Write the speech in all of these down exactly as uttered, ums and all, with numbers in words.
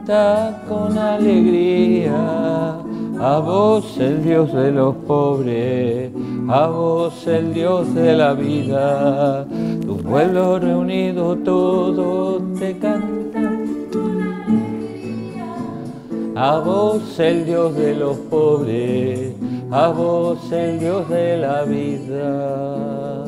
canta con alegría. A vos el Dios de los pobres, a vos el Dios de la vida. Tu pueblo reunido todo te canta. A vos el Dios de los pobres, a vos el Dios de la vida.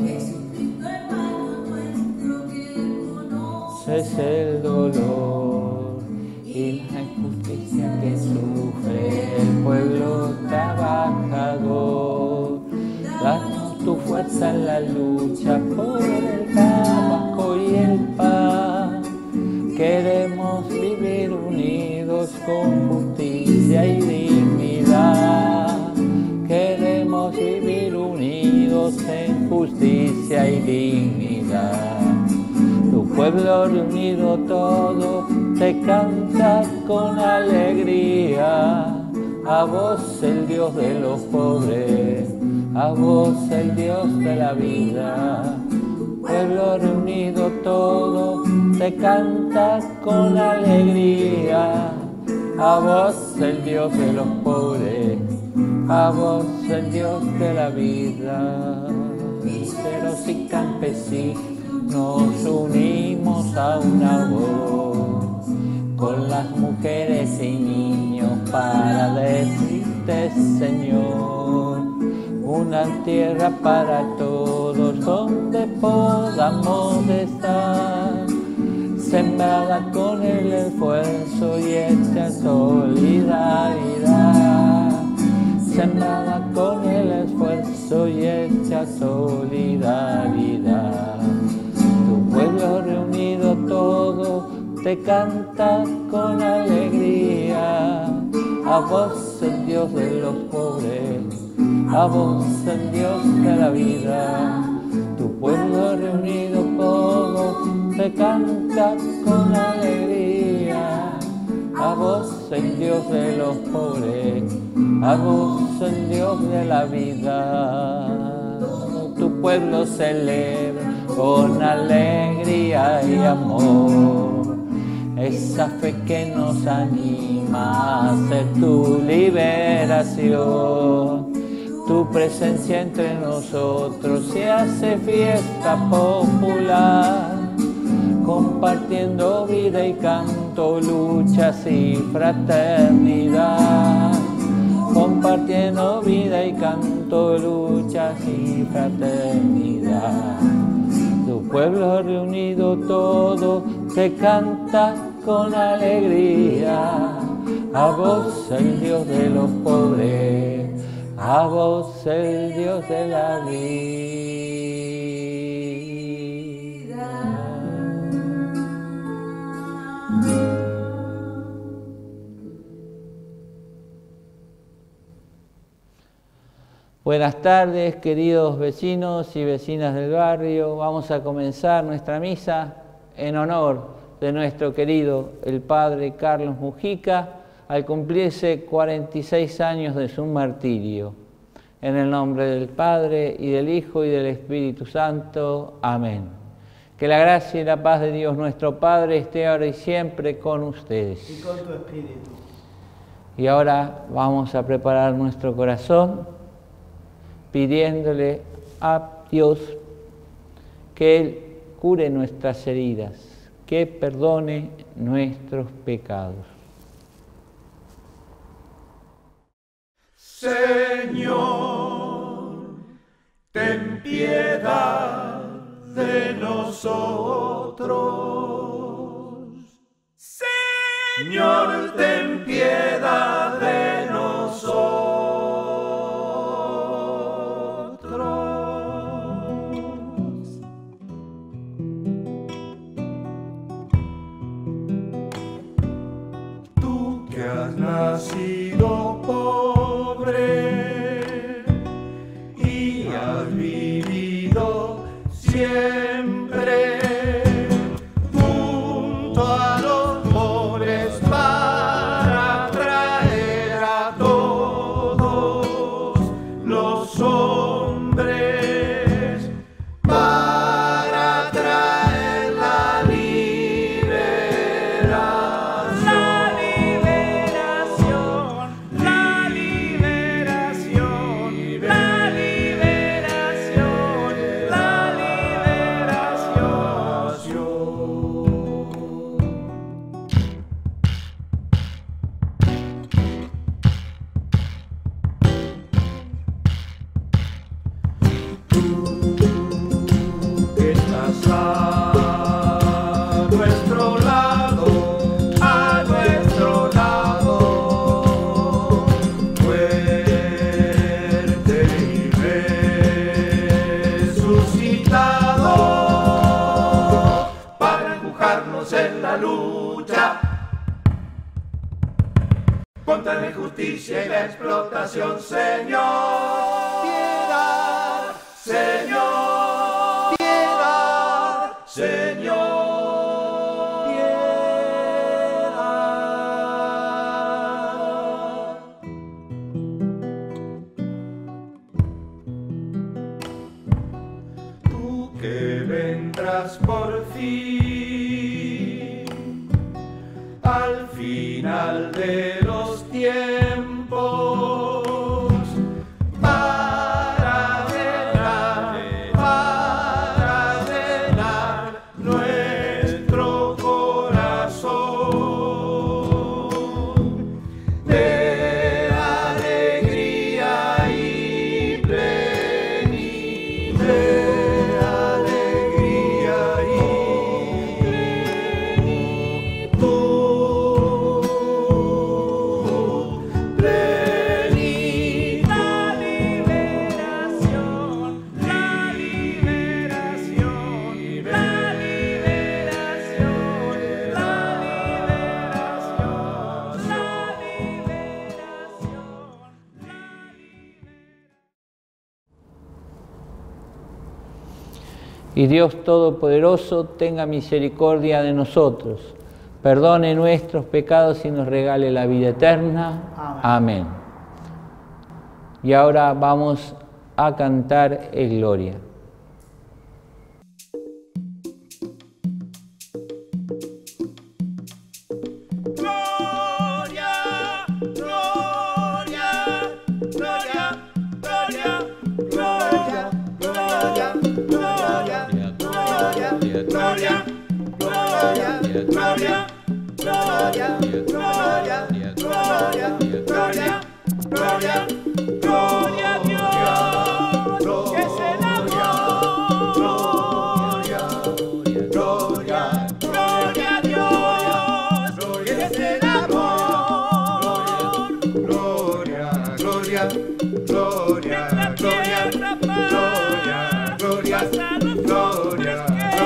Es el dolor y la injusticia que sufre el pueblo trabajador. Danos tu fuerza en la lucha por el trabajo y el pan. Queremos vivir unidos con justicia y dignidad. Queremos vivir unidos en justicia y dignidad. Tu pueblo reunido todo te canta con alegría. A vos el Dios de los pobres, a vos el Dios de la vida. Pueblo reunido todo te canta con alegría. A vos el Dios de los pobres, a vos el Dios de la vida. Miseros y campesinos nos unimos a una voz, con las mujeres y niños para decirte, Señor, una tierra para todos donde podamos estar, sembrada con el esfuerzo y hecha solidaridad, sembrada con el esfuerzo y hecha solidaridad. Tu pueblo reunido todo te canta con alegría. A vos el Dios de los pobres, a vos el Dios de la vida. Tu pueblo reunido todo te canta con alegría. A vos el Dios de los pobres, a vos el Dios de la vida. Tu pueblo celebra con alegría y amor esa fe que nos anima a hacer tu liberación. Tu presencia entre nosotros se hace fiesta popular, compartiendo vida y canto, luchas y fraternidad. Compartiendo vida y canto, luchas y fraternidad. Tu pueblo reunido todo te canta con alegría. A vos el Dios de los pobres, a vos el Dios de la vida. Buenas tardes, queridos vecinos y vecinas del barrio. Vamos a comenzar nuestra misa en honor de nuestro querido el Padre Carlos Mujica, al cumplirse cuarenta y seis años de su martirio. En el nombre del Padre, y del Hijo, y del Espíritu Santo. Amén. Que la gracia y la paz de Dios nuestro Padre esté ahora y siempre con ustedes. Y con tu espíritu. Y ahora vamos a preparar nuestro corazón, pidiéndole a Dios que Él cure nuestras heridas, que perdone nuestros pecados. Señor, ten piedad de nosotros. Señor, ten piedad de nosotros. Tú que has nacido pobre y has vivido siempre junto a los pobres para traer injusticia y la explotación, Señor. Piedad, Señor. Piedad, Señor. Que vendrás por fin al final de los tiempos para llenar, para llenar nuestro corazón de alegría y plenitud. Y Dios Todopoderoso tenga misericordia de nosotros, perdone nuestros pecados y nos regale la vida eterna. Amén. Amén. Y ahora vamos a cantar el Gloria. Gloria, gloria, gloria, gloria, gloria, gloria, gloria, gloria, gloria a Dios, que es el amor. Gloria, gloria, gloria a Dios, que es el amor. Gloria, gloria, gloria, gloria, gloria, gloria, gloria.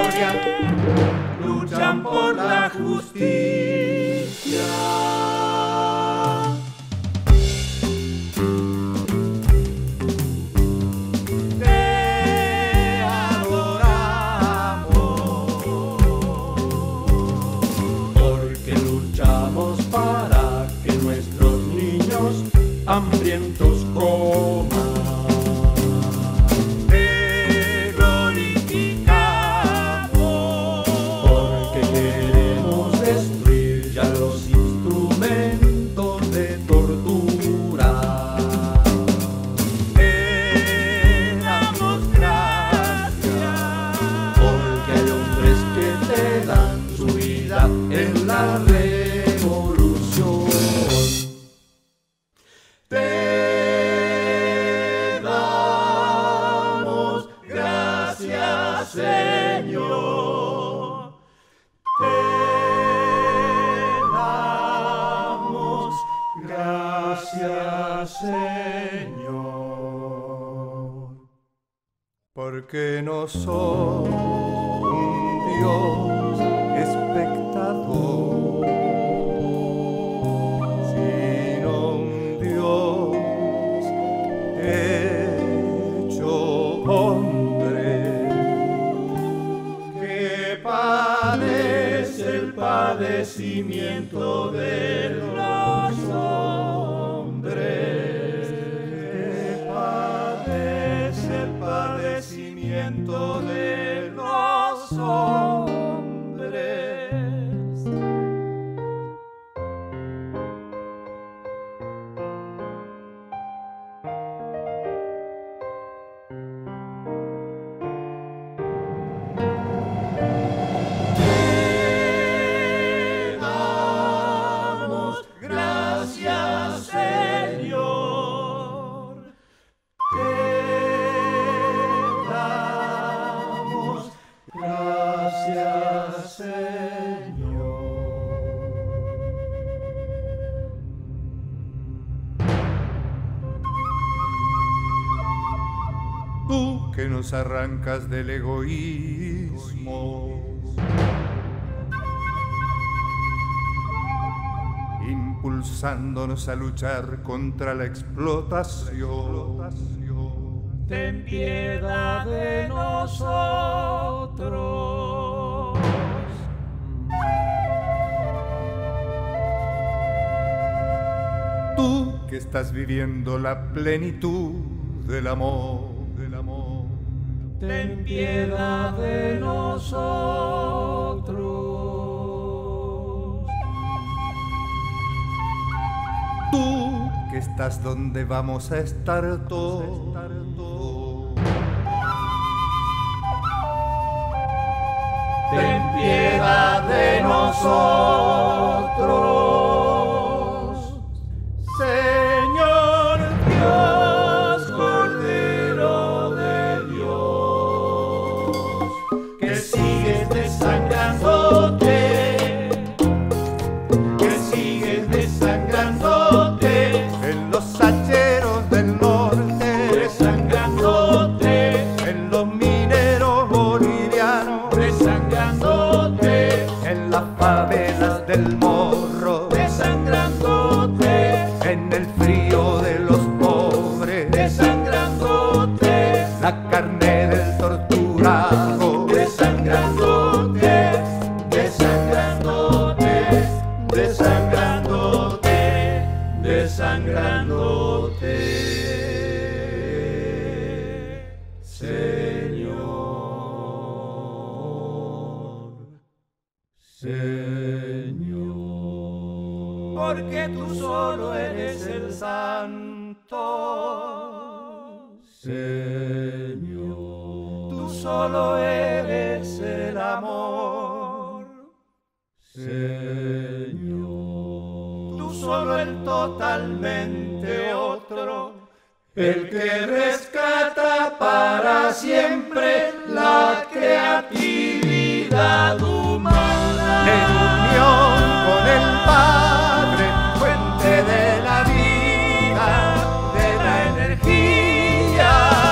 Luchan por la justicia. Te adoramos, porque luchamos para que nuestros niños hambrientos coman. En la revolución te damos gracias, Señor. Te damos gracias, Señor, porque no sos un Dios espectador, sino un Dios hecho hombre, que padece el padecimiento de los hombres, que padece el padecimiento de los hombres. Tú que nos arrancas del egoísmo, impulsándonos a luchar contra la explotación. Ten piedad de nosotros. Tú que estás viviendo la plenitud del amor, del amor. Ten piedad de nosotros. Tú que estás donde vamos a estar todos. Ten piedad de nosotros. Señor Dios, Cordero de Dios, que sigues desangrándote, que sigues desangrándote en los hacheros del norte, desangrándote en los mineros bolivianos, desangrándote en las favelas del Morro, desangrándote en el frío de los pobres, desangrándote la carne del torturado, desangrándote, desangrándote, desangrándote, desangrándote, Señor, Señor, porque tú solo eres el Santo, Señor, tú solo eres el amor, Señor, tú solo el totalmente otro, el que rescata para siempre la creatividad humana. en unión con el Padre, fuente de la vida, De la energía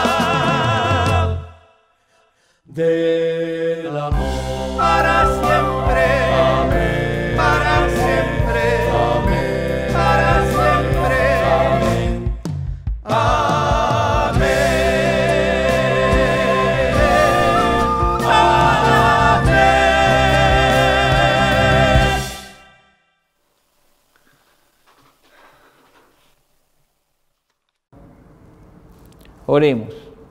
del amor para siempre, Amén. para siempre, Amén. para siempre, Amén. amén, amén. Oremos.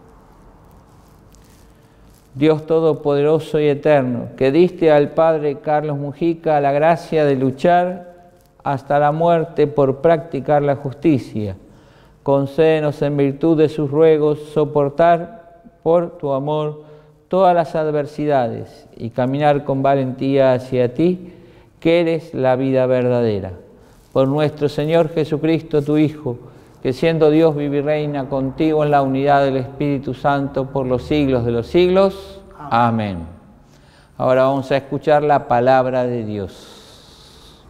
Dios Todopoderoso y Eterno, que diste al Padre Carlos Mujica la gracia de luchar hasta la muerte por practicar la justicia, concédenos en virtud de sus ruegos soportar por tu amor todas las adversidades y caminar con valentía hacia ti, que eres la vida verdadera. Por nuestro Señor Jesucristo, tu Hijo, que siendo Dios vive y reina contigo en la unidad del Espíritu Santo por los siglos de los siglos. Amén. Ahora vamos a escuchar la palabra de Dios.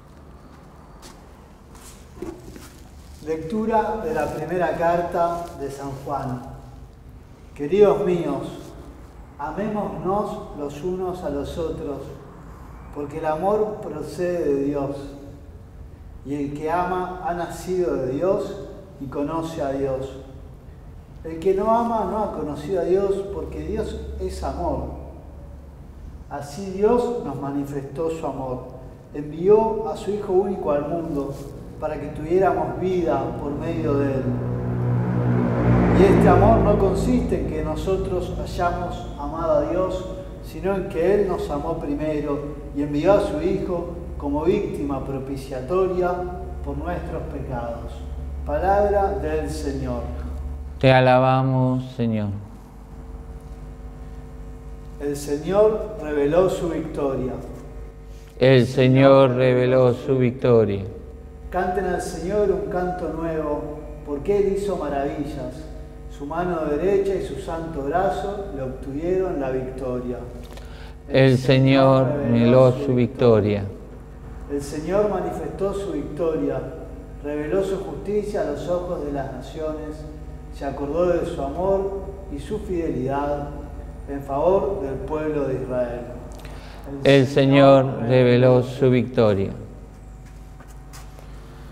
Lectura de la primera carta de San Juan. Queridos míos, amémonos los unos a los otros, porque el amor procede de Dios, y el que ama ha nacido de Dios y conoce a Dios. El que no ama no ha conocido a Dios, porque Dios es amor. Así Dios nos manifestó su amor. Envió a su Hijo único al mundo para que tuviéramos vida por medio de Él. Y este amor no consiste en que nosotros hayamos amado a Dios, sino en que Él nos amó primero y envió a su Hijo como víctima propiciatoria por nuestros pecados. Palabra del Señor. Te alabamos, Señor. El Señor reveló su victoria. El Señor reveló su victoria. Canten al Señor un canto nuevo, porque Él hizo maravillas. Su mano derecha y su santo brazo le obtuvieron la victoria. El Señor reveló su victoria. El Señor manifestó su victoria, reveló su justicia a los ojos de las naciones, se acordó de su amor y su fidelidad en favor del pueblo de Israel. El Señor reveló su victoria.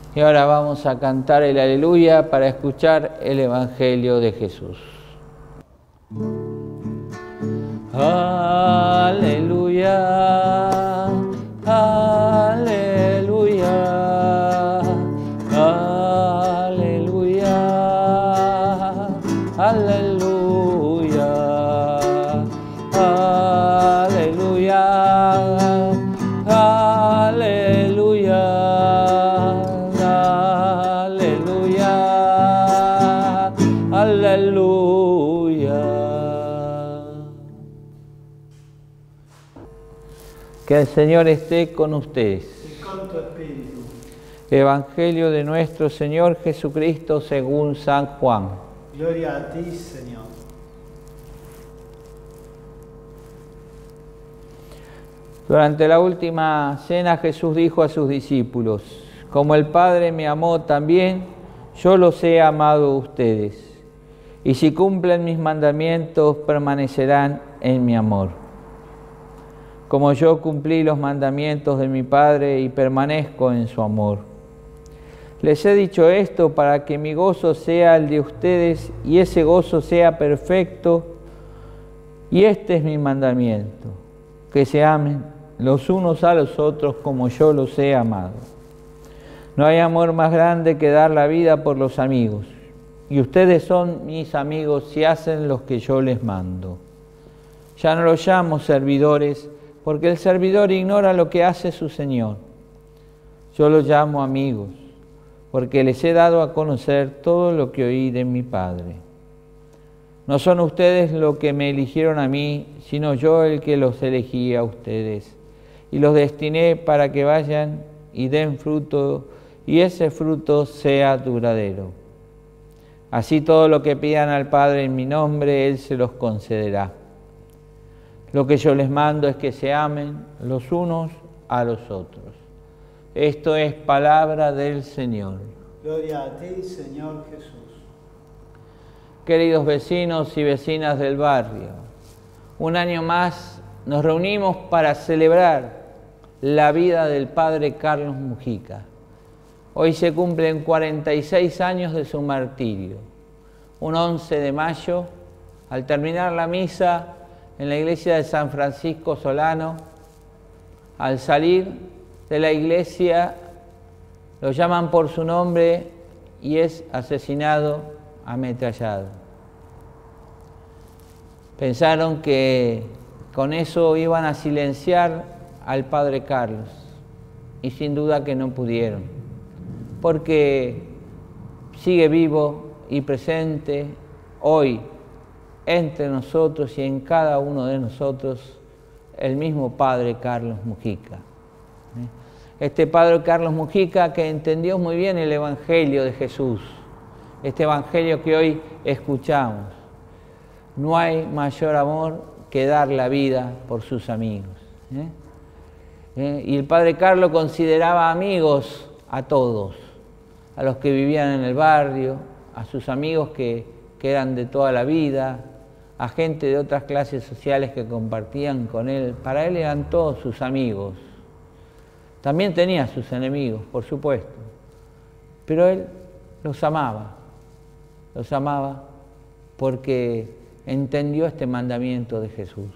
Y ahora vamos a cantar el Aleluya para escuchar el Evangelio de Jesús. Aleluya, aleluya, aleluya, aleluya, aleluya, aleluya, aleluya, aleluya. Que el Señor esté con ustedes. Y con tu espíritu. Evangelio de nuestro Señor Jesucristo según San Juan. Gloria a ti, Señor. Durante la última cena Jesús dijo a sus discípulos: como el Padre me amó también, yo los he amado a ustedes. Y si cumplen mis mandamientos, permanecerán en mi amor. Como yo cumplí los mandamientos de mi Padre y permanezco en su amor. Les he dicho esto para que mi gozo sea el de ustedes y ese gozo sea perfecto. Y este es mi mandamiento, que se amen los unos a los otros como yo los he amado. No hay amor más grande que dar la vida por los amigos. Y ustedes son mis amigos si hacen lo que yo les mando. Ya no los llamo servidores, porque el servidor ignora lo que hace su Señor. Yo los llamo amigos, porque les he dado a conocer todo lo que oí de mi Padre. No son ustedes los que me eligieron a mí, sino yo el que los elegí a ustedes, y los destiné para que vayan y den fruto, y ese fruto sea duradero. Así todo lo que pidan al Padre en mi nombre, Él se los concederá. Lo que yo les mando es que se amen los unos a los otros. Esto es palabra del Señor. Gloria a ti, Señor Jesús. Queridos vecinos y vecinas del barrio, un año más nos reunimos para celebrar la vida del Padre Carlos Mujica. Hoy se cumplen cuarenta y seis años de su martirio. Un once de mayo, al terminar la misa en la iglesia de San Francisco Solano, al salir de la iglesia lo llaman por su nombre y es asesinado, ametrallado. Pensaron que con eso iban a silenciar al Padre Carlos y sin duda que no pudieron, porque sigue vivo y presente hoy entre nosotros y en cada uno de nosotros el mismo Padre Carlos Mujica. Este Padre Carlos Mujica que entendió muy bien el Evangelio de Jesús, este Evangelio que hoy escuchamos. No hay mayor amor que dar la vida por sus amigos. ¿Eh? ¿Eh? Y el Padre Carlos consideraba amigos a todos, a los que vivían en el barrio, a sus amigos que, que eran de toda la vida, a gente de otras clases sociales que compartían con él. Para él eran todos sus amigos. También tenía sus enemigos, por supuesto, pero él los amaba, los amaba porque entendió este mandamiento de Jesús.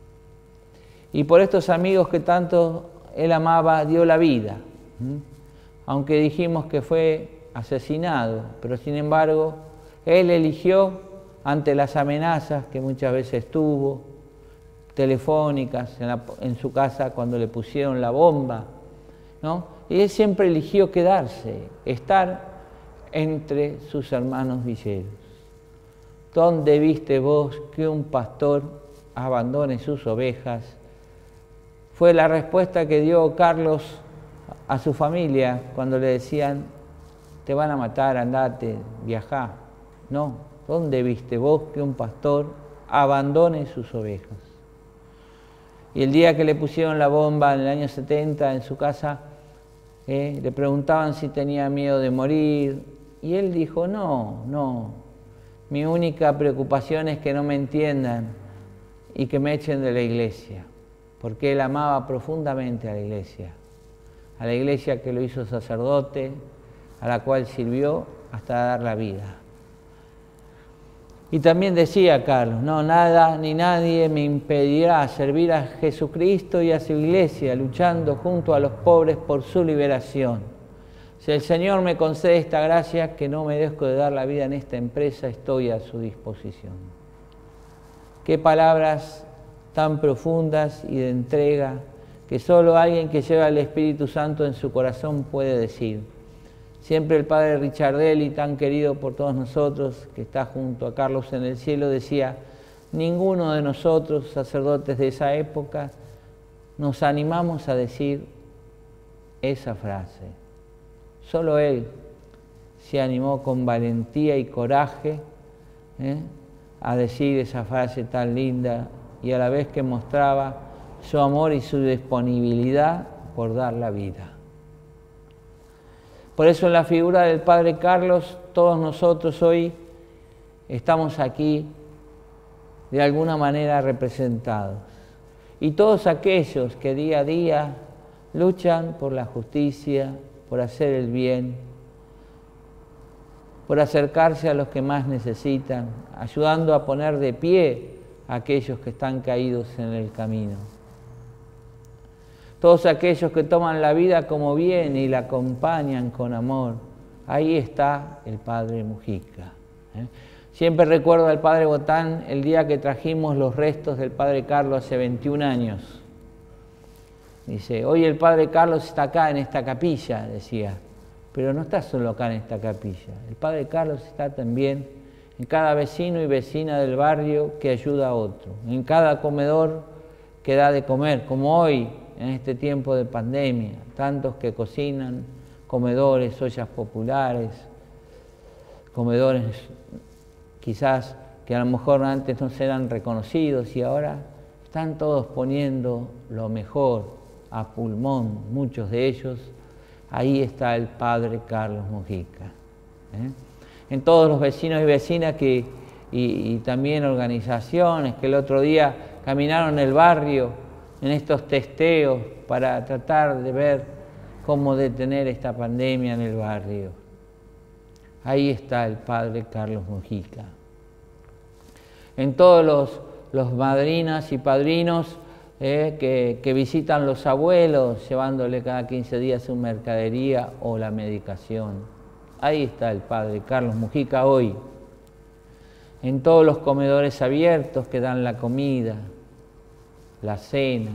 Y por estos amigos que tanto él amaba, dio la vida, ¿Mm? aunque dijimos que fue asesinado, pero sin embargo, él eligió ante las amenazas que muchas veces tuvo, telefónicas en, la, en su casa cuando le pusieron la bomba, ¿no? Y él siempre eligió quedarse, estar entre sus hermanos villeros. ¿Dónde viste vos que un pastor abandone sus ovejas? Fue la respuesta que dio Carlos a su familia cuando le decían: te van a matar, andate, viajá. No. ¿Dónde viste vos que un pastor abandone sus ovejas? Y el día que le pusieron la bomba en el año setenta en su casa, eh, le preguntaban si tenía miedo de morir. Y él dijo: no, no. Mi única preocupación es que no me entiendan y que me echen de la iglesia. Porque él amaba profundamente a la iglesia. A la iglesia que lo hizo sacerdote, a la cual sirvió hasta dar la vida. Y también decía Carlos, no, nada ni nadie me impedirá servir a Jesucristo y a su iglesia, luchando junto a los pobres por su liberación. Si el Señor me concede esta gracia, que no merezco de dar la vida en esta empresa, estoy a su disposición. Qué palabras tan profundas y de entrega, que solo alguien que lleva el Espíritu Santo en su corazón puede decir. Siempre el padre Ricciardelli, tan querido por todos nosotros, que está junto a Carlos en el cielo, decía, ninguno de nosotros, sacerdotes de esa época, nos animamos a decir esa frase. Solo él se animó con valentía y coraje ¿eh? a decir esa frase tan linda y a la vez que mostraba su amor y su disponibilidad por dar la vida. Por eso en la figura del Padre Carlos, todos nosotros hoy estamos aquí de alguna manera representados. Y todos aquellos que día a día luchan por la justicia, por hacer el bien, por acercarse a los que más necesitan, ayudando a poner de pie a aquellos que están caídos en el camino. Todos aquellos que toman la vida como bien y la acompañan con amor, ahí está el Padre Mujica. ¿eh? Siempre recuerdo al Padre Botán el día que trajimos los restos del Padre Carlos hace veintiún años. Dice, hoy el Padre Carlos está acá en esta capilla, decía, pero no está solo acá en esta capilla. El Padre Carlos está también en cada vecino y vecina del barrio que ayuda a otro, en cada comedor que da de comer, como hoy, en este tiempo de pandemia, tantos que cocinan, comedores, ollas populares, comedores quizás que a lo mejor antes no eran reconocidos y ahora están todos poniendo lo mejor a pulmón, muchos de ellos. Ahí está el Padre Carlos Mujica. ¿eh? En todos los vecinos y vecinas que, y, y también organizaciones que el otro día caminaron el barrio en estos testeos para tratar de ver cómo detener esta pandemia en el barrio. Ahí está el Padre Carlos Mujica. En todos los, los madrinas y padrinos eh, que, que visitan los abuelos, llevándole cada quince días su mercadería o la medicación. Ahí está el Padre Carlos Mujica hoy. En todos los comedores abiertos que dan la comida, la cena,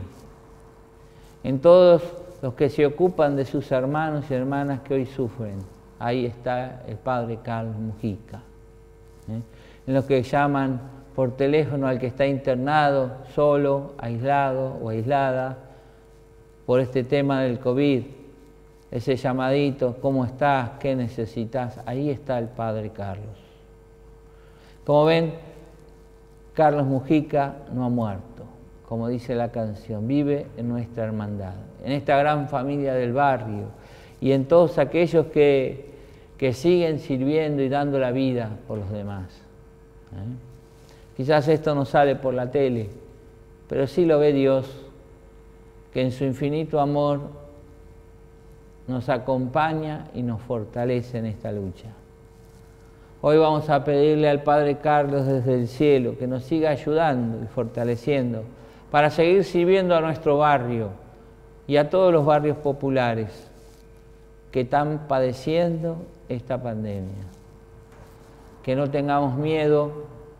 en todos los que se ocupan de sus hermanos y hermanas que hoy sufren, ahí está el Padre Carlos Mujica. ¿eh? En los que llaman por teléfono al que está internado, solo, aislado o aislada, por este tema del COVID, ese llamadito, ¿cómo estás? ¿Qué necesitas? Ahí está el Padre Carlos. Como ven, Carlos Mujica no ha muerto. Como dice la canción, vive en nuestra hermandad, en esta gran familia del barrio y en todos aquellos que, que siguen sirviendo y dando la vida por los demás. ¿eh? Quizás esto no sale por la tele, pero sí lo ve Dios, que en su infinito amor nos acompaña y nos fortalece en esta lucha. Hoy vamos a pedirle al Padre Carlos desde el cielo que nos siga ayudando y fortaleciendo para seguir sirviendo a nuestro barrio y a todos los barrios populares que están padeciendo esta pandemia. Que no tengamos miedo,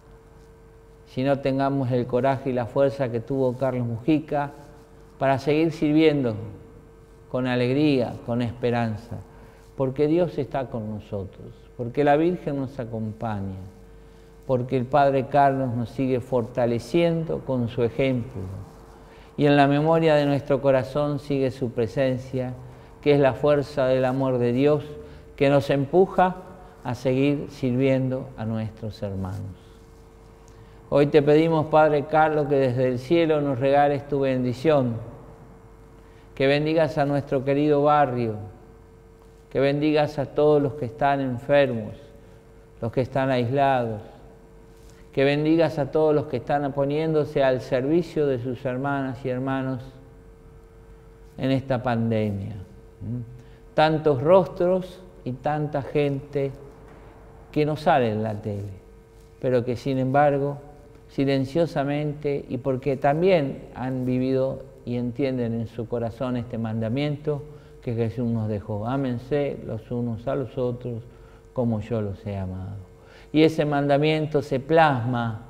sino tengamos el coraje y la fuerza que tuvo Carlos Mujica para seguir sirviendo con alegría, con esperanza, porque Dios está con nosotros, porque la Virgen nos acompaña, porque el Padre Carlos nos sigue fortaleciendo con su ejemplo. Y en la memoria de nuestro corazón sigue su presencia, que es la fuerza del amor de Dios, que nos empuja a seguir sirviendo a nuestros hermanos. Hoy te pedimos, Padre Carlos, que desde el cielo nos regales tu bendición, que bendigas a nuestro querido barrio, que bendigas a todos los que están enfermos, los que están aislados, que bendigas a todos los que están poniéndose al servicio de sus hermanas y hermanos en esta pandemia. Tantos rostros y tanta gente que no sale en la tele, pero que sin embargo, silenciosamente, y porque también han vivido y entienden en su corazón este mandamiento que Jesús nos dejó: ámense los unos a los otros como yo los he amado. Y ese mandamiento se plasma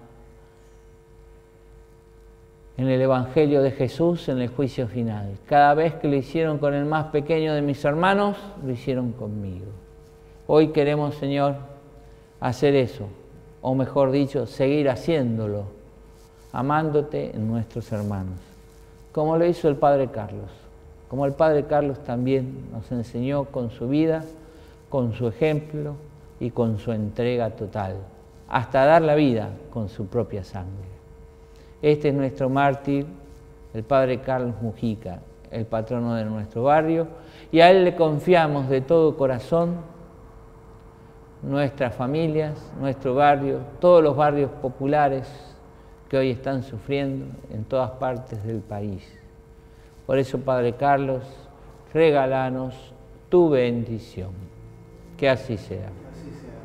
en el Evangelio de Jesús en el juicio final. Cada vez que lo hicieron con el más pequeño de mis hermanos, lo hicieron conmigo. Hoy queremos, Señor, hacer eso, o mejor dicho, seguir haciéndolo, amándote en nuestros hermanos, como lo hizo el Padre Carlos, como el Padre Carlos también nos enseñó con su vida, con su ejemplo y con su entrega total, hasta dar la vida con su propia sangre. Este es nuestro mártir, el Padre Carlos Mujica, el patrono de nuestro barrio, y a él le confiamos de todo corazón nuestras familias, nuestro barrio, todos los barrios populares que hoy están sufriendo en todas partes del país. Por eso, Padre Carlos, regálanos tu bendición. Que así sea. Así sea.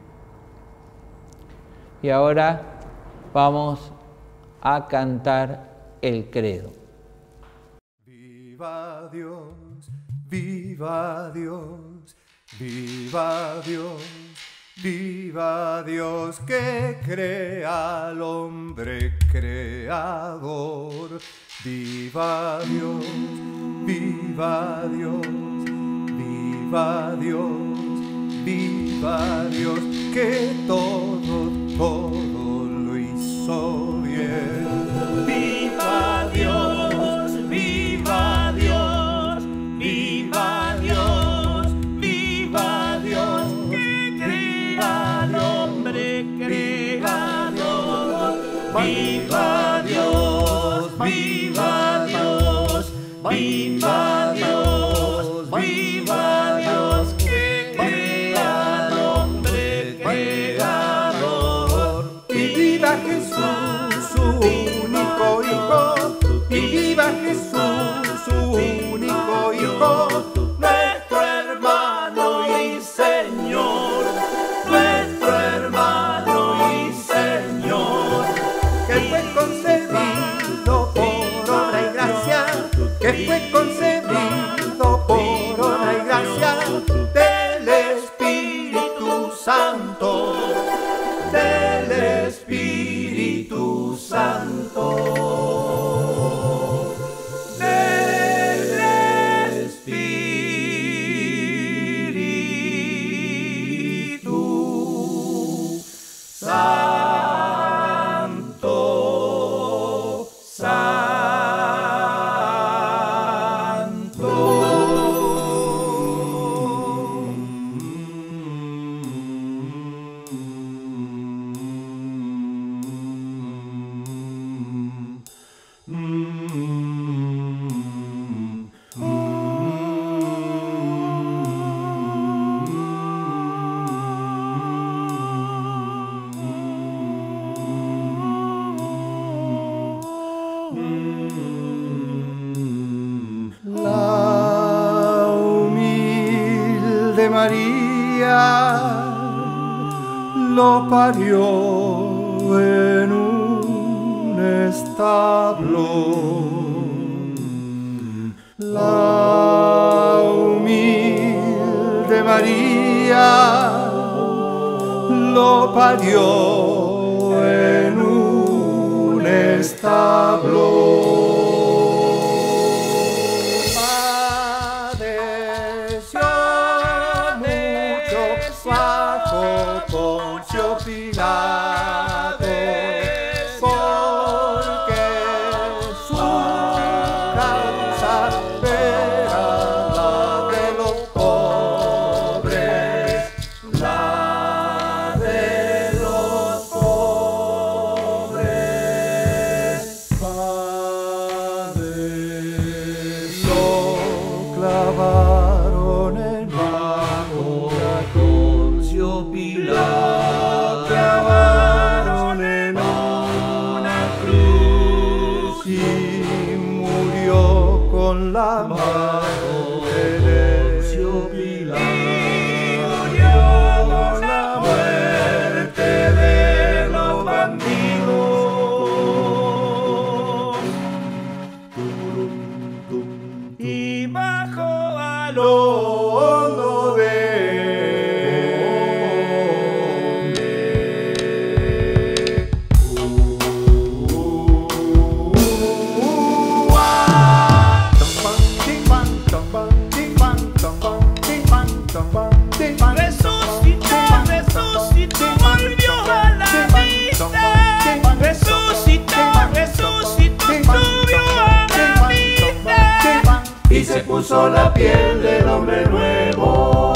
Y ahora vamos a cantar el credo. Viva Dios, viva Dios, viva Dios, viva Dios que crea al hombre creador. Viva Dios, viva Dios, viva Dios, viva Dios que todo, todo lo hizo bien. Viva Dios, viva Dios, viva Dios, viva Dios, que crea al hombre creador. Viva Dios, viva Dios, viva Dios, viva Dios, que crea al hombre creador. Y viva Jesús, su único Hijo, y viva Jesús, su único Hijo, Nuestro hermano y Señor, nuestro hermano y Señor, que fue concebido por obra y gracia, que fue concebido por obra y gracia del Espíritu Santo, del Espíritu Santo, del Espíritu Santo, La humilde María lo parió en un establo. La humilde María lo parió en un establo. Padeció mucho bajo Poncio Pilato, porque su causa era la de los pobres, la de los pobres. Padeció, clavaron en bajo Poncio Pilato, clavaron en una cruz y murió con la madre de Poncio Pilato. puso la piel del hombre nuevo.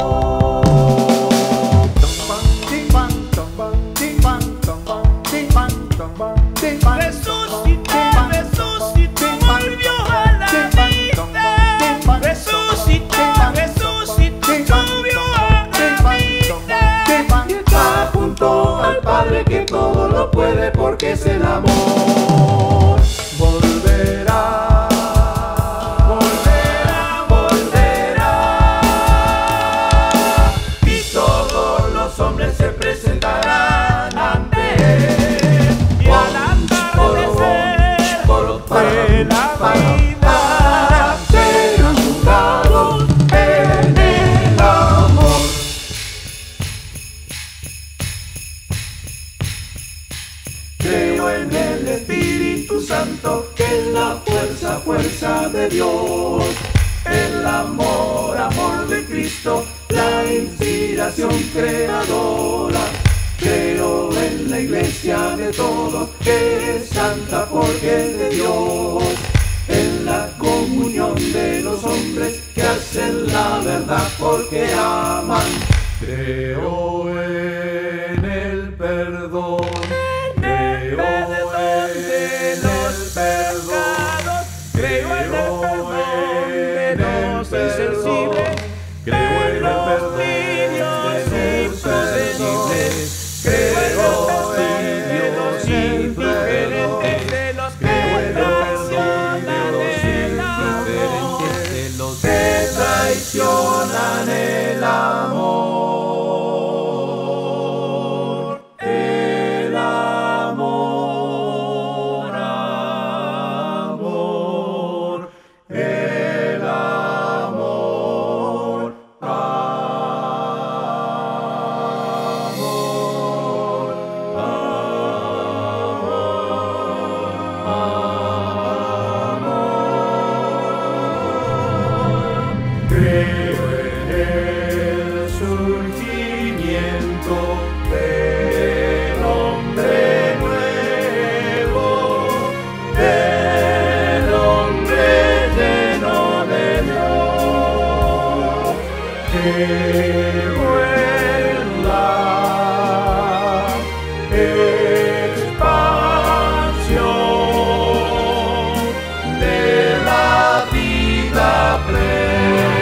Resucité, resucité, volvió a la vida. Resucité, resucité, subió a la vida. Y está junto al Padre que todo lo puede porque es el amor. Volverá, volverá, volverá. Y todos los hombres se presentarán ante él. Y al atardecer de la vida serán juzgados en el amor. Creo en el Espíritu Santo, que es la fuerza, fuerza de Dios. El amor, amor de Cristo, la inspiración creadora. Creo en la iglesia de todos, que es santa porque es de Dios. En la comunión de los hombres que hacen la verdad porque aman. Creo en el perdón. Creo en el perdón. Creo en el perdón de los insensibles. Creo en el perdón de los insensibles. Creo en los indiferentes, de los que traicionan el amor, de los que traicionan el amor. El amor, amor, el amor, creo en el surgimiento del hombre nuevo, del hombre lleno de Dios. Creo en la expansión de la vida plena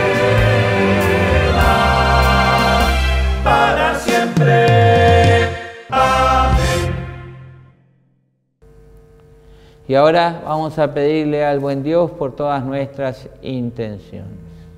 para siempre. Amén. Y ahora vamos a pedirle al buen Dios por todas nuestras intenciones.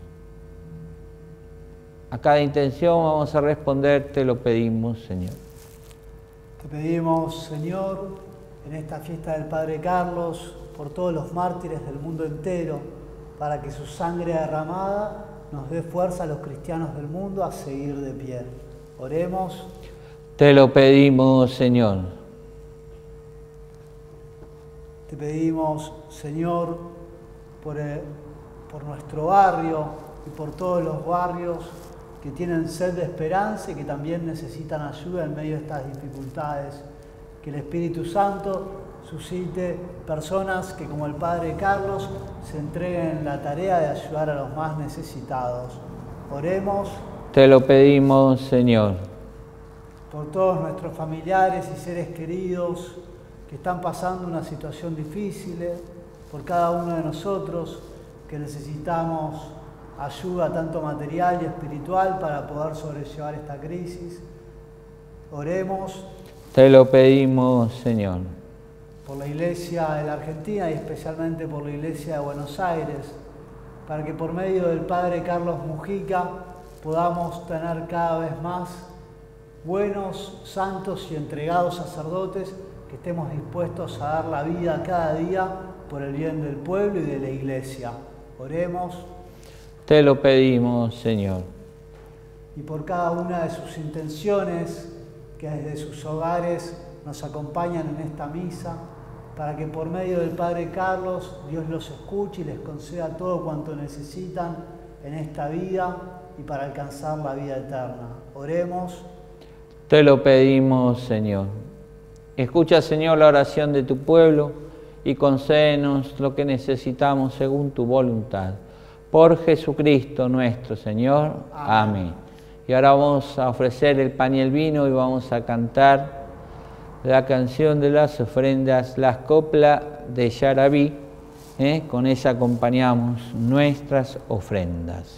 A cada intención vamos a responder, te lo pedimos, Señor. Te pedimos, Señor, en esta fiesta del Padre Carlos, por todos los mártires del mundo entero, para que su sangre derramada nos dé fuerza a los cristianos del mundo a seguir de pie. Oremos. Te lo pedimos, Señor. Te pedimos, Señor, por, el, por nuestro barrio y por todos los barrios que tienen sed de esperanza y que también necesitan ayuda en medio de estas dificultades. Que el Espíritu Santo suscite personas que, como el Padre Carlos, se entreguen en la tarea de ayudar a los más necesitados. Oremos. Te lo pedimos, Señor. Por todos nuestros familiares y seres queridos que están pasando una situación difícil, por cada uno de nosotros que necesitamos ayuda tanto material y espiritual para poder sobrellevar esta crisis. Oremos. Te lo pedimos, Señor. Por la Iglesia de la Argentina y especialmente por la Iglesia de Buenos Aires, para que por medio del Padre Carlos Mujica podamos tener cada vez más buenos, santos y entregados sacerdotes que estemos dispuestos a dar la vida cada día por el bien del pueblo y de la Iglesia. Oremos. Te lo pedimos, Señor. Y por cada una de sus intenciones que desde sus hogares nos acompañan en esta misa, para que por medio del Padre Carlos Dios los escuche y les conceda todo cuanto necesitan en esta vida y para alcanzar la vida eterna. Oremos. Te lo pedimos, Señor. Escucha, Señor, la oración de tu pueblo y concédenos lo que necesitamos según tu voluntad. Por Jesucristo nuestro Señor. Amén. Y ahora vamos a ofrecer el pan y el vino y vamos a cantar la canción de las ofrendas, las coplas de Yarabí. ¿eh? Con ella acompañamos nuestras ofrendas.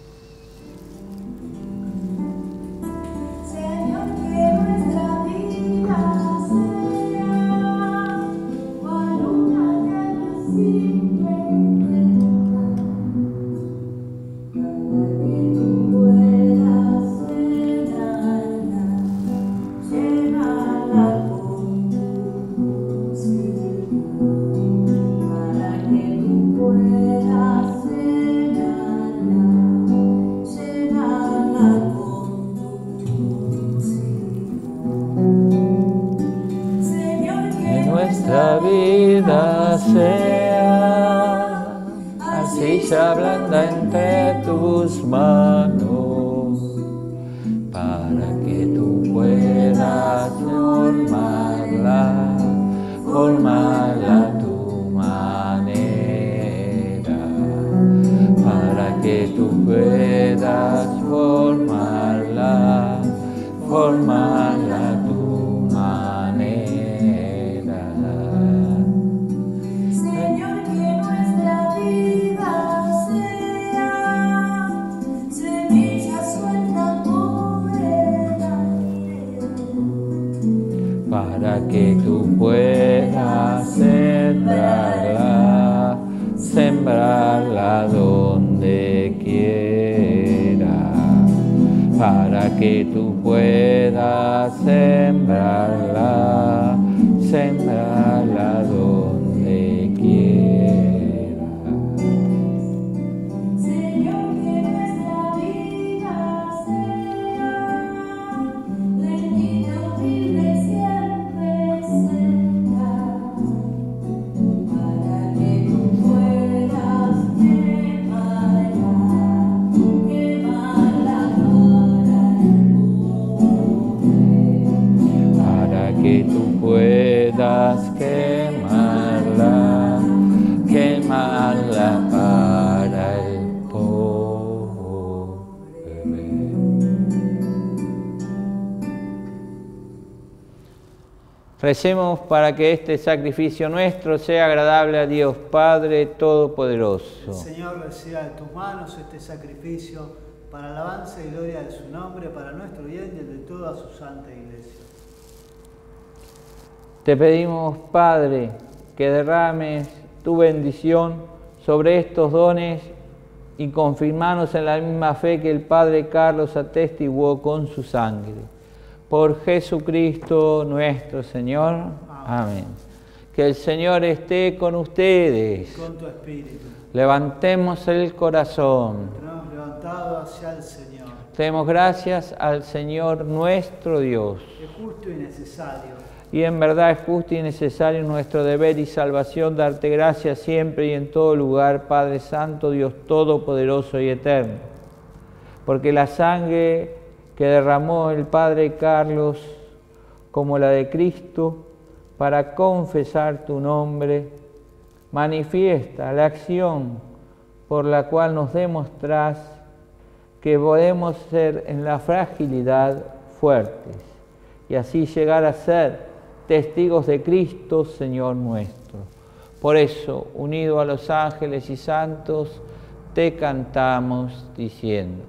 Sea arcilla blanda entre tus manos, para que tú puedas formarla, formarla a tu manera, para que tú puedas formarla, formarla a tu para que tú puedas sembrarla, sembrarla donde quiera, para que tú puedas sembrarla, sembrarla donde quiera. Que tú puedas quemarla, quemarla para el pobre. Recemos para que este sacrificio nuestro sea agradable a Dios Padre Todopoderoso. El Señor reciba de tus manos este sacrificio para alabanza y gloria de su nombre, para nuestro bien y el de toda su santa Iglesia. Te pedimos, Padre, que derrames tu bendición sobre estos dones y confirmanos en la misma fe que el Padre Carlos atestiguó con su sangre. Por Jesucristo nuestro Señor. Amén. Amén. Que el Señor esté con ustedes. Con tu espíritu. Levantemos el corazón. Tenemos levantado hacia el Señor. Demos gracias al Señor nuestro Dios. Es justo y necesario. Y en verdad es justo y necesario nuestro deber y salvación darte gracias siempre y en todo lugar, Padre Santo, Dios Todopoderoso y Eterno. Porque la sangre que derramó el Padre Carlos, como la de Cristo, para confesar tu nombre, manifiesta la acción por la cual nos demostrás que podemos ser en la fragilidad fuertes y así llegar a ser testigos de Cristo, Señor nuestro. Por eso, unido a los ángeles y santos, te cantamos diciendo: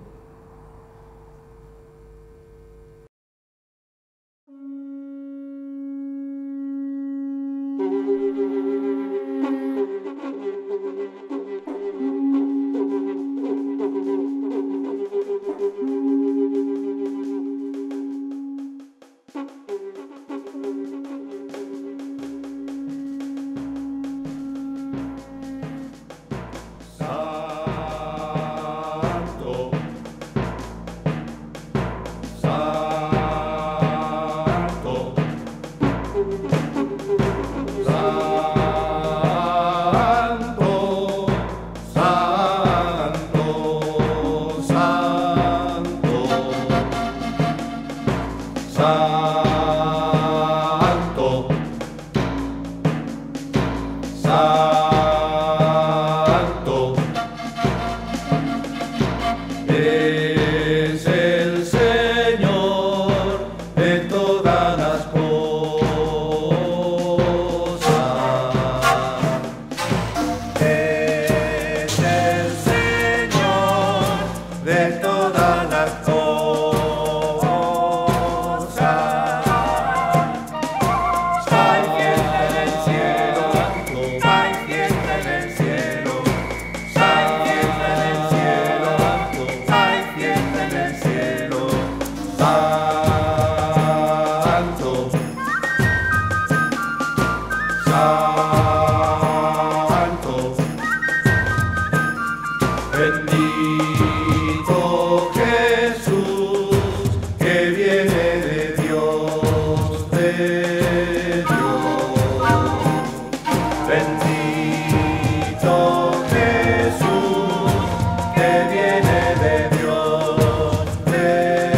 Bendito Jesús, que viene de Dios, de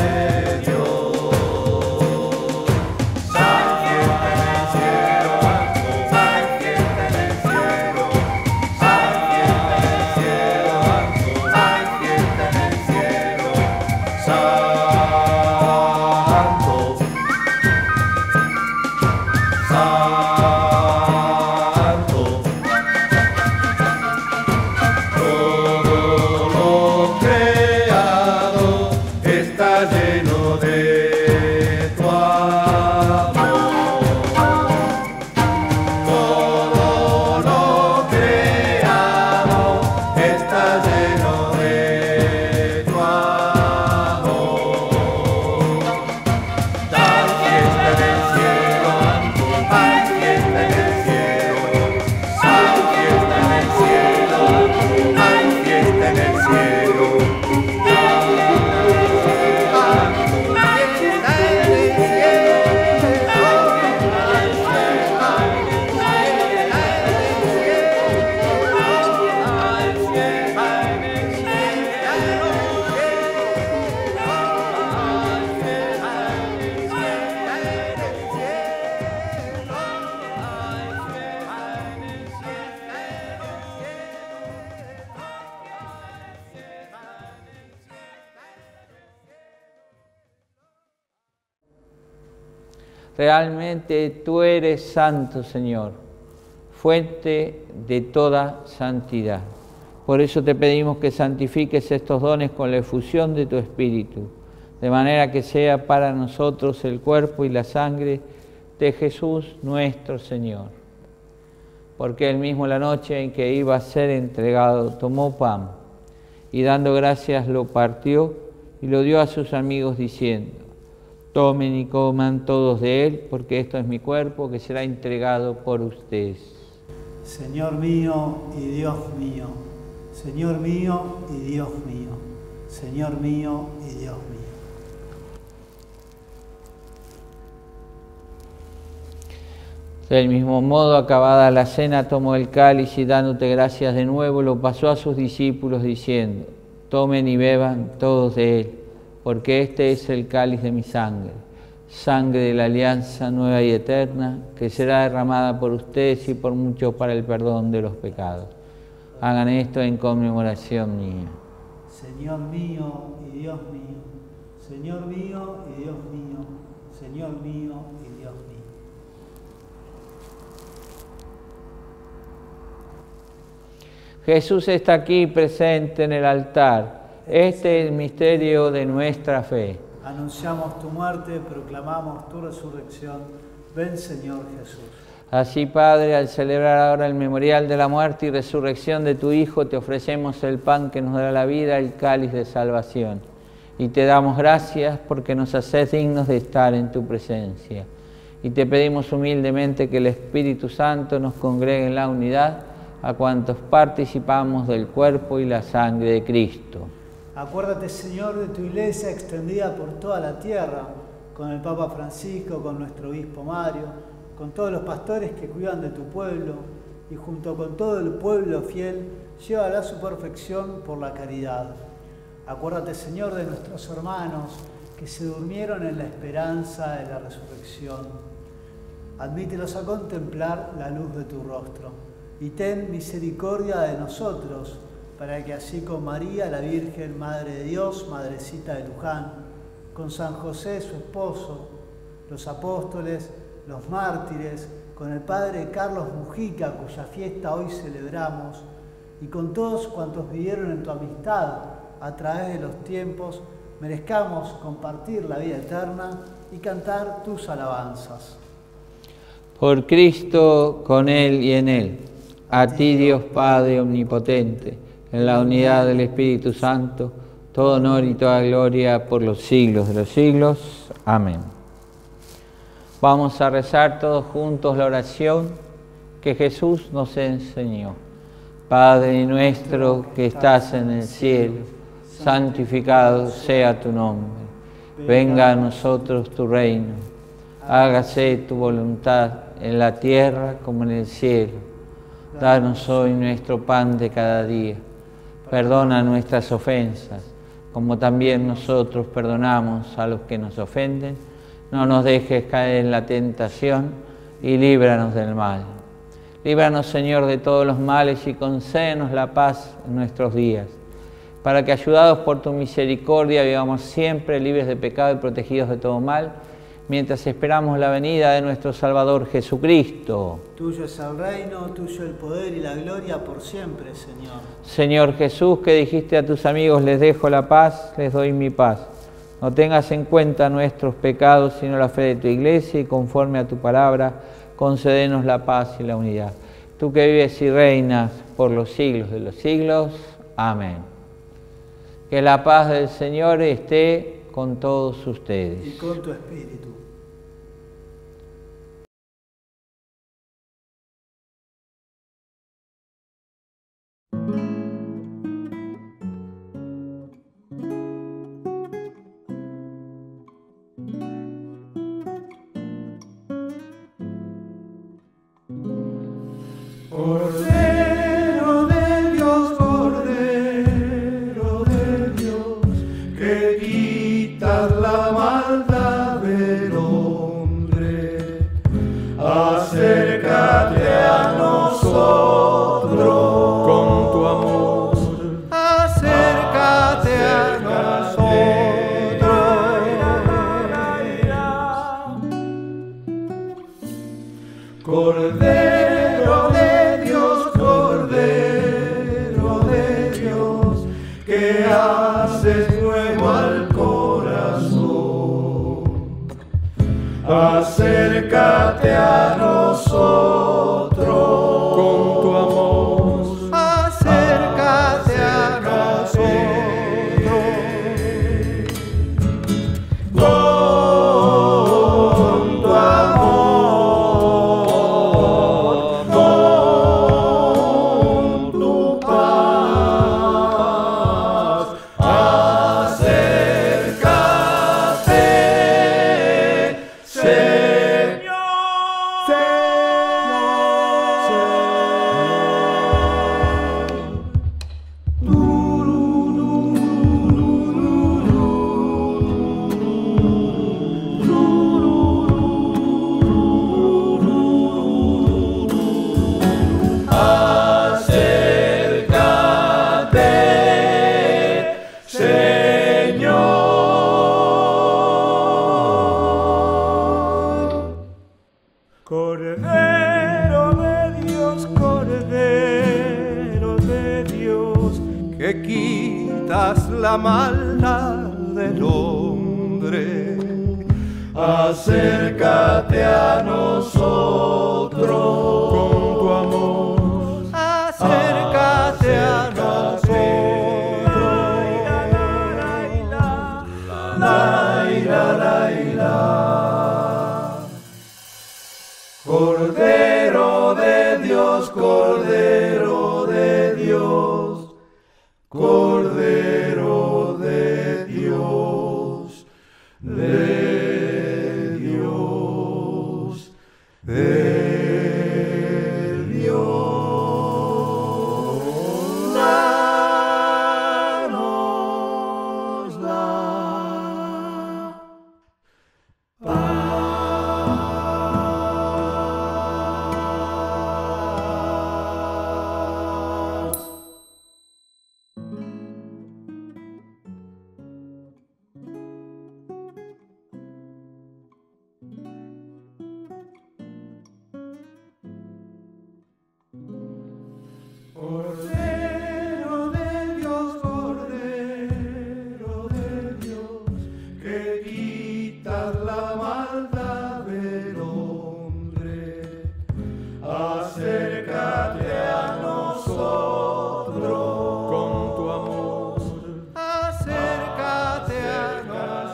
Dios. San fiesta en el cielo, San fiesta en el cielo, San fiesta en el cielo, San fiesta en el cielo, Santo, Santo. Todo lo creado está lleno de tu amor. Todo lo creado está lleno de tu amor. Tal fiesta en el cielo, tal fiesta en el cielo, tal fiesta en el cielo, tal fiesta en el cielo, Realmente tú eres santo, Señor, fuente de toda santidad. Por eso te pedimos que santifiques estos dones con la efusión de tu Espíritu, de manera que sea para nosotros el cuerpo y la sangre de Jesús nuestro Señor. Porque él mismo la noche en que iba a ser entregado tomó pan y dando gracias lo partió y lo dio a sus amigos diciendo: tomen y coman todos de él, porque esto es mi cuerpo que será entregado por ustedes. Señor mío y Dios mío, Señor mío y Dios mío, Señor mío y Dios mío. Del mismo modo, acabada la cena, tomó el cáliz y dándote gracias de nuevo, lo pasó a sus discípulos diciendo: tomen y beban todos de él, porque este es el cáliz de mi sangre, sangre de la alianza nueva y eterna, que será derramada por ustedes y por muchos para el perdón de los pecados. Hagan esto en conmemoración mía. Señor mío y Dios mío, Señor mío y Dios mío, Señor mío y Dios mío. Jesús está aquí presente en el altar. Este es el misterio de nuestra fe. Anunciamos tu muerte, proclamamos tu resurrección. Ven, Señor Jesús. Así, Padre, al celebrar ahora el memorial de la muerte y resurrección de tu Hijo, te ofrecemos el pan que nos dará la vida, el cáliz de salvación. Y te damos gracias porque nos haces dignos de estar en tu presencia. Y te pedimos humildemente que el Espíritu Santo nos congregue en la unidad a cuantos participamos del cuerpo y la sangre de Cristo. Acuérdate, Señor, de tu iglesia extendida por toda la tierra, con el Papa Francisco, con nuestro obispo Mario, con todos los pastores que cuidan de tu pueblo, y junto con todo el pueblo fiel, llévala a su perfección por la caridad. Acuérdate, Señor, de nuestros hermanos que se durmieron en la esperanza de la resurrección. Admítelos a contemplar la luz de tu rostro, y ten misericordia de nosotros, para que así con María, la Virgen, Madre de Dios, Madrecita de Luján, con San José, su esposo, los apóstoles, los mártires, con el Padre Carlos Mujica, cuya fiesta hoy celebramos, y con todos cuantos vivieron en tu amistad a través de los tiempos, merezcamos compartir la vida eterna y cantar tus alabanzas. Por Cristo, con Él y en Él, a ti Dios Padre omnipotente, en la unidad del Espíritu Santo, todo honor y toda gloria por los siglos de los siglos. Amén. Vamos a rezar todos juntos la oración que Jesús nos enseñó. Padre nuestro que estás en el cielo, santificado sea tu nombre. Venga a nosotros tu reino. Hágase tu voluntad en la tierra como en el cielo. Danos hoy nuestro pan de cada día. Perdona nuestras ofensas, como también nosotros perdonamos a los que nos ofenden. No nos dejes caer en la tentación y líbranos del mal. Líbranos, Señor, de todos los males y concédenos la paz en nuestros días, para que, ayudados por tu misericordia, vivamos siempre libres de pecado y protegidos de todo mal, mientras esperamos la venida de nuestro Salvador Jesucristo. Tuyo es el reino, tuyo el poder y la gloria por siempre, Señor. Señor Jesús, que dijiste a tus amigos, les dejo la paz, les doy mi paz. No tengas en cuenta nuestros pecados, sino la fe de tu Iglesia, y conforme a tu palabra, concédenos la paz y la unidad. Tú que vives y reinas por los siglos de los siglos. Amén. Que la paz del Señor esté con todos ustedes. Y con tu espíritu. Cordero de Dios, Cordero de Dios, que quitas la maldad del hombre, acércate a nosotros con tu amor, acércate a nosotros. Cordero de Dios, Cordero de Dios, que haces nuevo al corazón, acércate a nosotros con tu amor, acércate a nosotros con tu amor, con tu paz, acércate, Señor, acércate, Señor. Cordero de Dios, Cordero de Dios, que quitas la maldad del hombre, acércate a nosotros con tu amor, acércate a nosotros. La, la, la, la. Cordero de Dios, Cordero de Dios, Cordero de Dios, de Dios, de Dios, danos la paz. Cordero de Dios, Cordero de Dios, que quitas la maldad del hombre, acércate a nosotros con tu amor, acércate a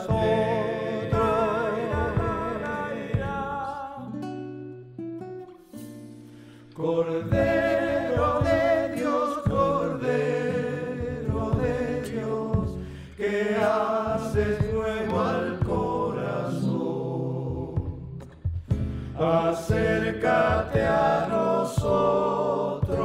nosotros. Cordero de Dios, Cordero de Dios, que haces nuevo al corazón, acércate a nosotros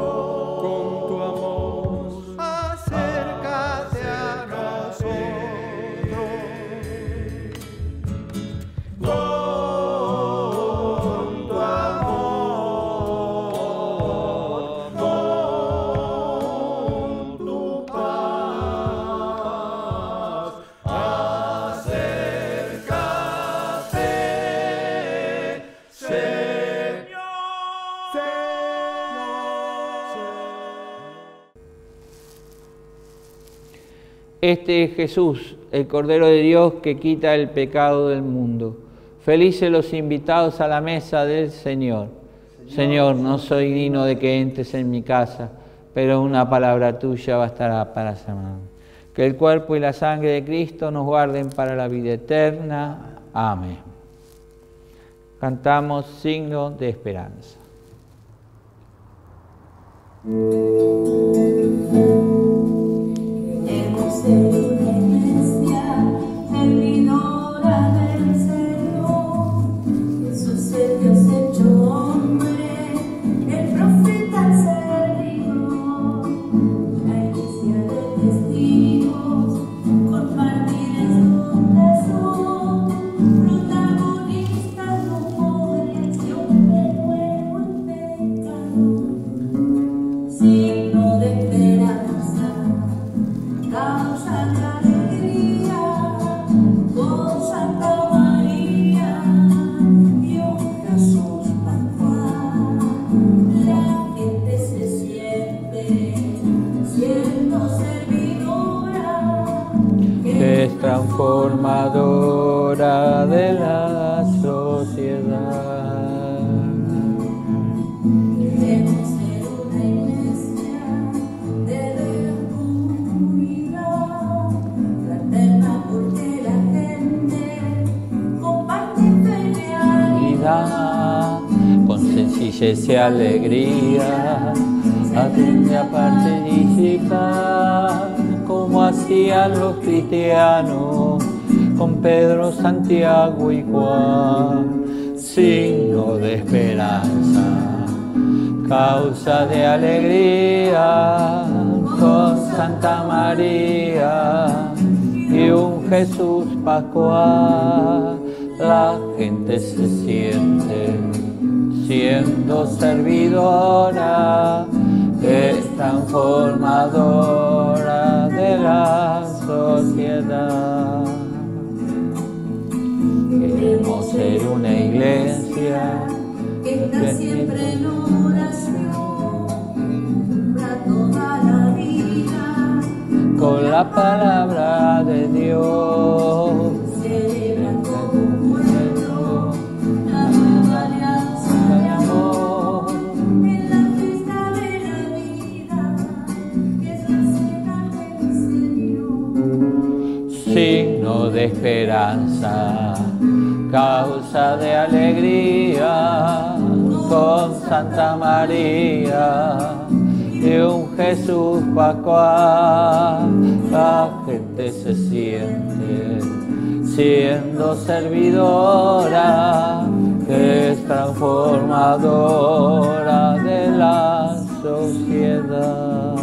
Este es Jesús, el Cordero de Dios que quita el pecado del mundo. Felices los invitados a la mesa del Señor. Señor, no soy digno de que entres en mi casa, pero una palabra tuya bastará para sanarme. Que el cuerpo y la sangre de Cristo nos guarden para la vida eterna. Amén. Cantamos Signo de Esperanza. Queremos ser una iglesia servidora del Señor. Jesús es Dios hecho hombre, el profeta servidor. La iglesia de testigos, con mártires con Jesús, protagonistas rumores de un nuevo en pecado. Signo de esperanza, causa de alegría, con Santa María y un Jesús pascual. La gente se siente siendo servidora, Que es transformadora de la sociedad. queremos ser una iglesia de gran comunidad, fraterna porque la gente comparte fe y lealtad. Con sencillez y alegría, aprende a participar, como hacían los cristianos, con Pedro, Santiago y Juan. Signo de esperanza, causa de alegría, con Santa María y un Jesús pascual. La gente se siente siendo servidora, es transformadora de la sociedad. Queremos ser una iglesia que está siempre en oración para toda la vida, con la palabra de Dios. celebra como un pueblo la nueva alianza de amor en la fiesta de la vida, que es la cena del Señor. Signo de esperanza, causa de alegría, con Santa María y un Jesús pascual. La gente se siente siendo servidora, que es transformadora de la sociedad.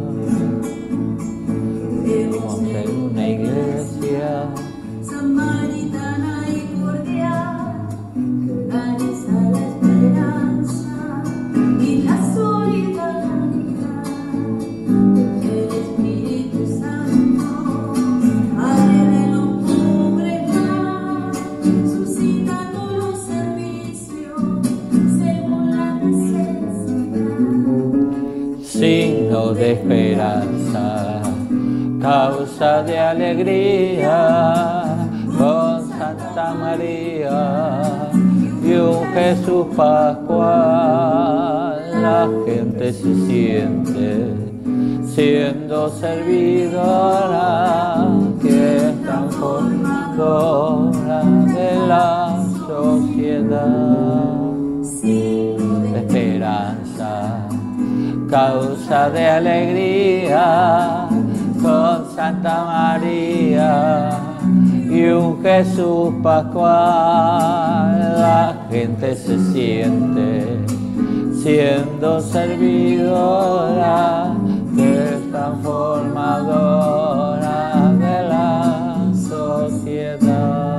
Queremos ser una iglesia Samaritana y cordial, que organiza la esperanza y la solidaridad. El Espíritu Santo, Padre de los pobres, suscitando los servicios según la necesidad. signo de esperanza, causa de alegría, con Santa María y un Jesús pascual. La gente se siente siendo servidora, que es transformadora de la sociedad. De esperanza, causa de alegría, con Santa María y un Jesús pascual. La gente se siente siendo servidora, que es transformadora de la sociedad.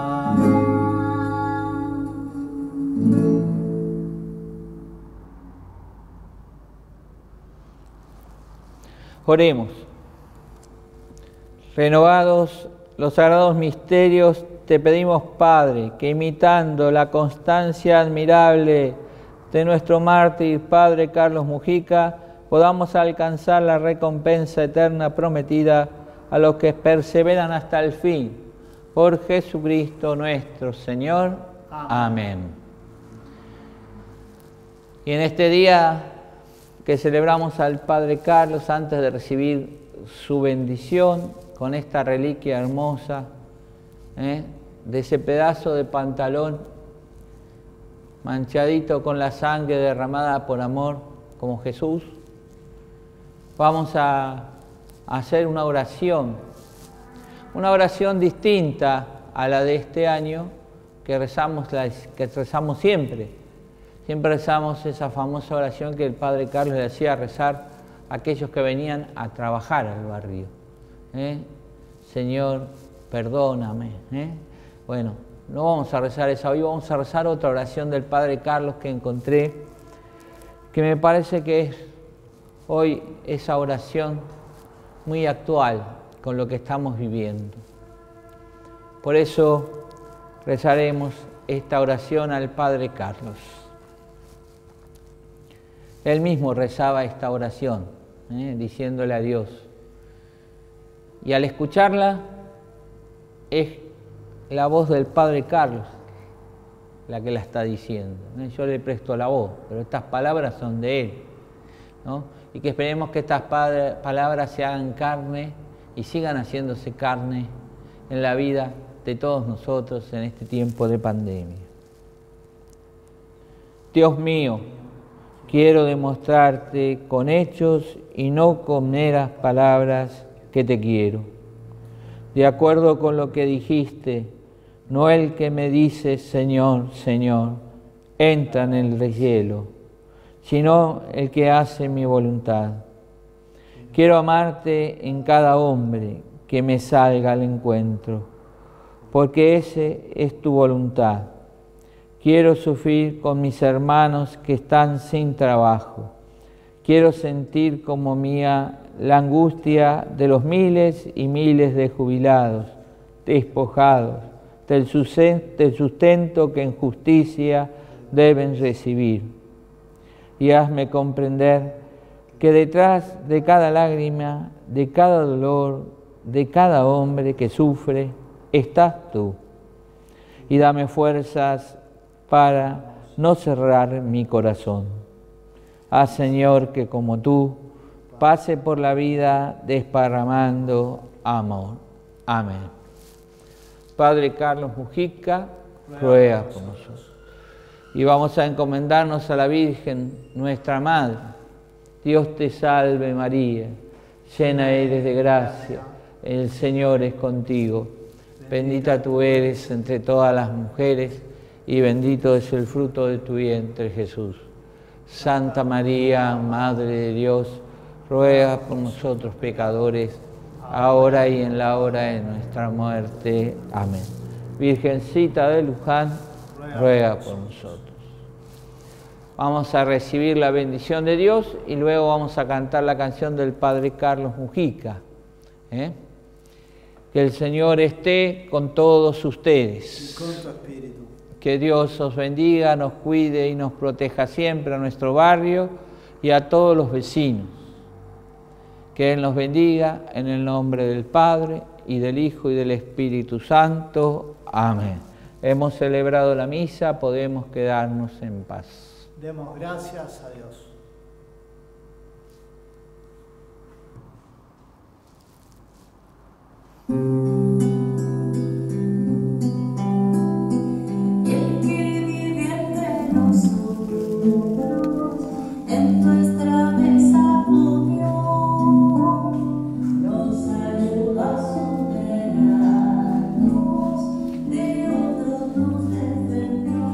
Oremos. Renovados los sagrados misterios, te pedimos, Padre, que imitando la constancia admirable de nuestro mártir Padre Carlos Mujica, podamos alcanzar la recompensa eterna prometida a los que perseveran hasta el fin. Por Jesucristo nuestro Señor. Amén. Amén. Y en este día que celebramos al Padre Carlos, antes de recibir su bendición con esta reliquia hermosa, ¿eh? de ese pedazo de pantalón manchadito con la sangre derramada por amor, como Jesús, vamos a hacer una oración, una oración distinta a la de este año que rezamos, que rezamos siempre. Siempre rezamos esa famosa oración que el Padre Carlos le hacía rezar a aquellos que venían a trabajar al barrio. ¿Eh? Señor, perdóname. ¿Eh? Bueno, no vamos a rezar esa hoy, vamos a rezar otra oración del Padre Carlos que encontré, que me parece que es hoy esa oración muy actual con lo que estamos viviendo. Por eso rezaremos esta oración al Padre Carlos. Él mismo rezaba esta oración, ¿eh? diciéndole a Dios. Y al escucharla, es la voz del Padre Carlos la que la está diciendo. ¿eh? Yo le presto la voz, pero estas palabras son de Él, ¿no? Y que esperemos que estas palabras se hagan carne y sigan haciéndose carne en la vida de todos nosotros en este tiempo de pandemia. Dios mío, quiero demostrarte con hechos y no con meras palabras que te quiero. De acuerdo con lo que dijiste, no el que me dice Señor, Señor, entra en el cielo, sino el que hace mi voluntad. Quiero amarte en cada hombre que me salga al encuentro, porque ese es tu voluntad. Quiero sufrir con mis hermanos que están sin trabajo. Quiero sentir como mía la angustia de los miles y miles de jubilados, despojados del sustento que en justicia deben recibir. Y hazme comprender que detrás de cada lágrima, de cada dolor, de cada hombre que sufre, estás tú. Y dame fuerzas para no cerrar mi corazón. Haz, Señor, que como tú pase por la vida desparramando amor. Amén. Padre Carlos Mujica, ruega por nosotros. Y vamos a encomendarnos a la Virgen, nuestra Madre. Dios te salve María, llena eres de gracia, el Señor es contigo. Bendita tú eres entre todas las mujeres y bendito es el fruto de tu vientre, Jesús. Santa María, Madre de Dios, ruega por nosotros pecadores, ahora y en la hora de nuestra muerte. Amén. Virgencita de Luján, ruega por nosotros. Vamos a recibir la bendición de Dios y luego vamos a cantar la canción del Padre Carlos Mujica. ¿eh? Que el Señor esté con todos ustedes. Y con tu espíritu. Que Dios os bendiga, nos cuide y nos proteja siempre a nuestro barrio y a todos los vecinos. Que Él nos bendiga en el nombre del Padre y del Hijo y del Espíritu Santo. Amén. Hemos celebrado la misa, podemos quedarnos en paz. Demos gracias a Dios. El que vive entre nosotros, en nuestra mesa comió, nos ayuda a superarnos, de otros nos defendió.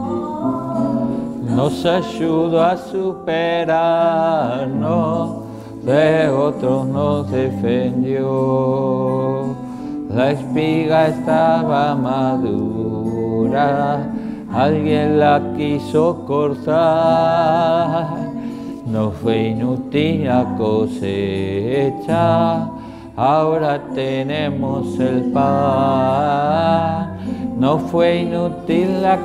Nos ayudó a superarnos, de otros nos defendió. La espiga estaba madura, alguien la quiso cortar. No fue inútil la cosecha, ahora tenemos el pan. No fue inútil la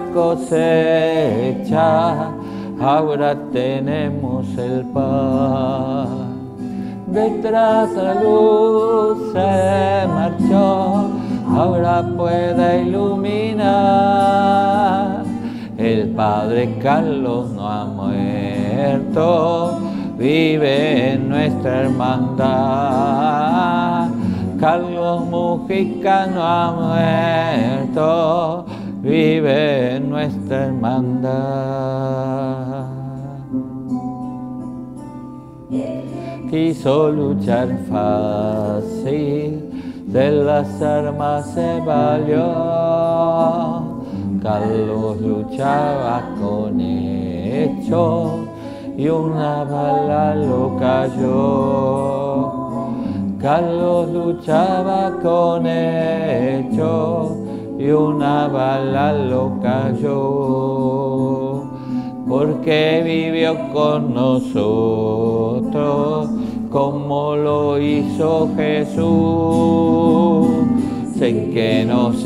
cosecha, ahora tenemos el pan. detrás de la luz se marchó, ahora puede iluminar. El Padre Carlos no ha muerto, vive en nuestra hermandad. Carlos Mujica no ha muerto, vive en nuestra hermandad. Quiso luchar fácil, de las armas se valió. Carlos luchaba con hecho y una bala lo cayó. Carlos luchaba con hecho y una bala lo cayó. Porque vivió con nosotros como lo hizo Jesús. Sé que nos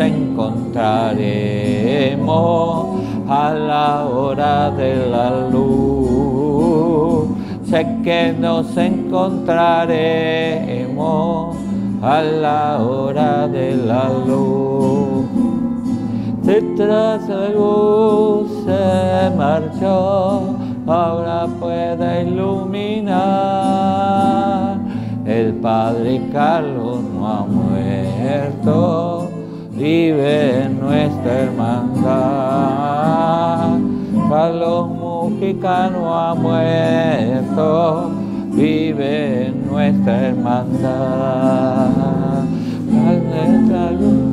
encontraremos a la hora de la luz. Sé que nos encontraremos a la hora de la luz. Detrás de la luz se marchó, ahora puede iluminar. El Padre Carlos no ha muerto, vive en nuestra hermandad. Carlos Mujica no ha muerto, vive en nuestra hermandad. Nuestra luz